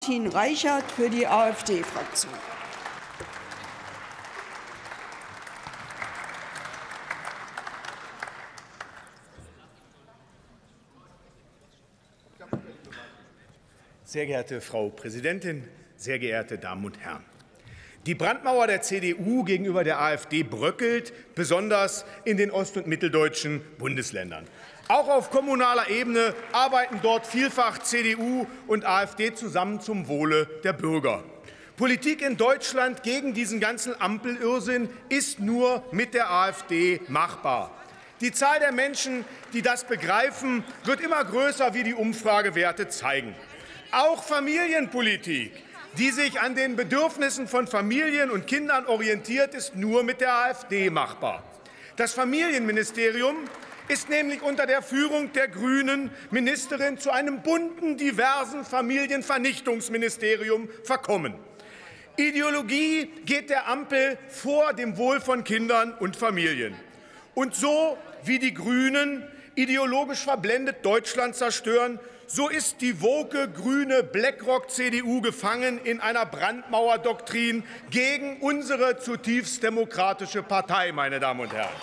Martin Reichert für die AfD-Fraktion. Sehr geehrte Frau Präsidentin, sehr geehrte Damen und Herren! Die Brandmauer der CDU gegenüber der AfD bröckelt, besonders in den ost- und mitteldeutschen Bundesländern. Auch auf kommunaler Ebene arbeiten dort vielfach CDU und AfD zusammen zum Wohle der Bürger. Politik in Deutschland gegen diesen ganzen Ampelirrsinn ist nur mit der AfD machbar. Die Zahl der Menschen, die das begreifen, wird immer größer, wie die Umfragewerte zeigen. Auch Familienpolitik, die sich an den Bedürfnissen von Familien und Kindern orientiert, ist nur mit der AfD machbar. Das Familienministerium ist nämlich unter der Führung der grünen Ministerin zu einem bunten, diversen Familienvernichtungsministerium verkommen. Ideologie geht der Ampel vor dem Wohl von Kindern und Familien. Und so wie die Grünen ideologisch verblendet Deutschland zerstören, so ist die woke grüne BlackRock-CDU gefangen in einer Brandmauerdoktrin gegen unsere zutiefst demokratische Partei, meine Damen und Herren.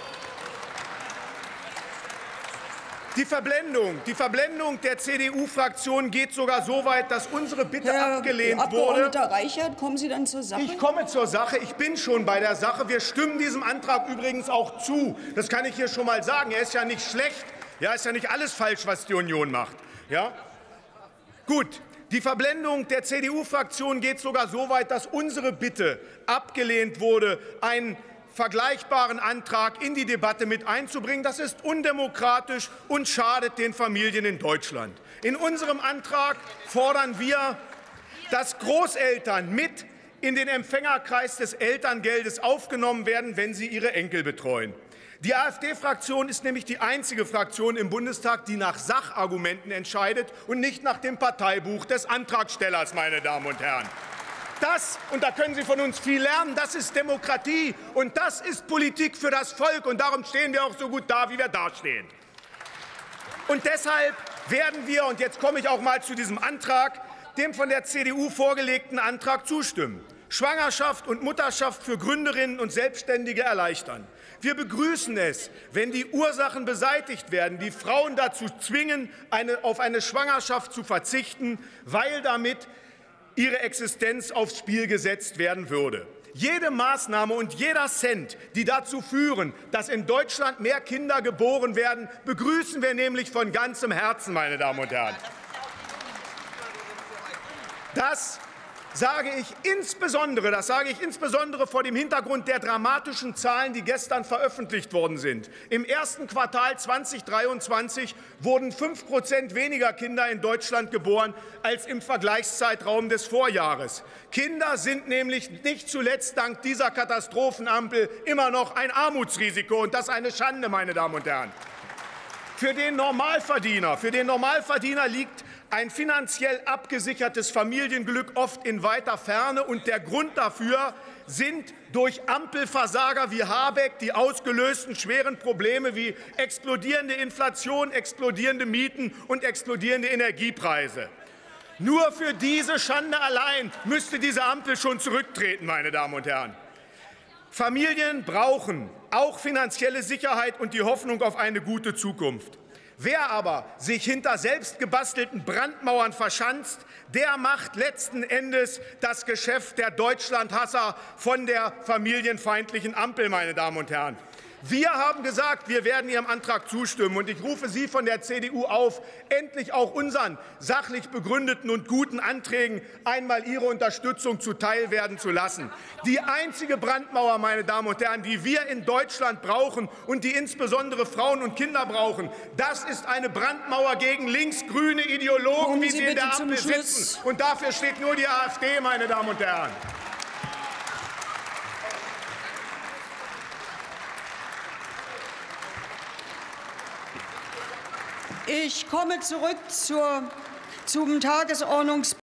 Die Verblendung der CDU-Fraktion geht sogar so weit, dass unsere Bitte abgelehnt wurde. Herr Abgeordneter Reichert, kommen Sie dann zur Sache? Ich komme zur Sache. Ich bin schon bei der Sache. Wir stimmen diesem Antrag übrigens auch zu. Das kann ich hier schon mal sagen. Er ist ja nicht schlecht. Ja, ist ja nicht alles falsch, was die Union macht. Ja? Gut. Die Verblendung der CDU-Fraktion geht sogar so weit, dass unsere Bitte abgelehnt wurde, einen vergleichbaren Antrag in die Debatte mit einzubringen. Das ist undemokratisch und schadet den Familien in Deutschland. In unserem Antrag fordern wir, dass Großeltern mit in den Empfängerkreis des Elterngeldes aufgenommen werden, wenn sie ihre Enkel betreuen. Die AfD-Fraktion ist nämlich die einzige Fraktion im Bundestag, die nach Sachargumenten entscheidet und nicht nach dem Parteibuch des Antragstellers, meine Damen und Herren. Das, und da können Sie von uns viel lernen, das ist Demokratie und das ist Politik für das Volk. Und darum stehen wir auch so gut da, wie wir dastehen. Und deshalb werden wir, und jetzt komme ich auch mal zu diesem Antrag, dem von der CDU vorgelegten Antrag zustimmen. Schwangerschaft und Mutterschaft für Gründerinnen und Selbstständige erleichtern. Wir begrüßen es, wenn die Ursachen beseitigt werden, die Frauen dazu zwingen, auf eine Schwangerschaft zu verzichten, weil damit ihre Existenz aufs Spiel gesetzt werden würde. Jede Maßnahme und jeder Cent, die dazu führen, dass in Deutschland mehr Kinder geboren werden, begrüßen wir nämlich von ganzem Herzen, meine Damen und Herren. Das sage ich insbesondere vor dem Hintergrund der dramatischen Zahlen, die gestern veröffentlicht worden sind. Im ersten Quartal 2023 wurden 5% weniger Kinder in Deutschland geboren als im Vergleichszeitraum des Vorjahres. Kinder sind nämlich nicht zuletzt dank dieser Katastrophenampel immer noch ein Armutsrisiko, und das ist eine Schande, meine Damen und Herren. Für den Normalverdiener liegt ein finanziell abgesichertes Familienglück oft in weiter Ferne, und der Grund dafür sind durch Ampelversager wie Habeck die ausgelösten schweren Probleme wie explodierende Inflation, explodierende Mieten und explodierende Energiepreise. Nur für diese Schande allein müsste diese Ampel schon zurücktreten, meine Damen und Herren. Familien brauchen auch finanzielle Sicherheit und die Hoffnung auf eine gute Zukunft. Wer aber sich hinter selbst gebastelten Brandmauern verschanzt, der macht letzten Endes das Geschäft der Deutschlandhasser von der familienfeindlichen Ampel, meine Damen und Herren. Wir haben gesagt, wir werden Ihrem Antrag zustimmen. Und ich rufe Sie von der CDU auf, endlich auch unseren sachlich begründeten und guten Anträgen einmal Ihre Unterstützung zuteil werden zu lassen. Die einzige Brandmauer, meine Damen und Herren, die wir in Deutschland brauchen und die insbesondere Frauen und Kinder brauchen, das ist eine Brandmauer gegen linksgrüne Ideologen, wie sie in der Ampel sitzen. Und dafür steht nur die AfD, meine Damen und Herren. Ich komme zurück zum Tagesordnungspunkt